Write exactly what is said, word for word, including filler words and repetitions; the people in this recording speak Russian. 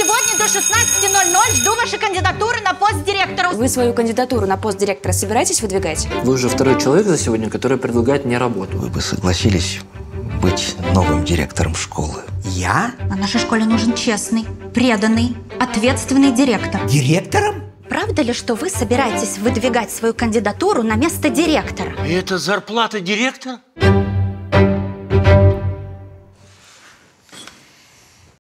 Сегодня до шестнадцати ноль-ноль жду ваши кандидатуры на пост директора. Вы свою кандидатуру на пост директора собираетесь выдвигать? Вы уже второй человек за сегодня, который предлагает мне работу. Вы бы согласились быть новым директором школы? Я? На нашей школе нужен честный, преданный, ответственный директор. Директором? Правда ли, что вы собираетесь выдвигать свою кандидатуру на место директора? И это зарплата директора?